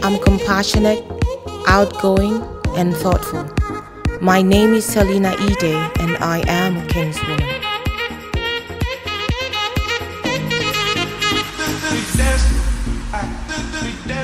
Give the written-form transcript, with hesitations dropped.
I'm compassionate, outgoing, and thoughtful. My name is Selina Ide, and I am a Kingswoman. We dance.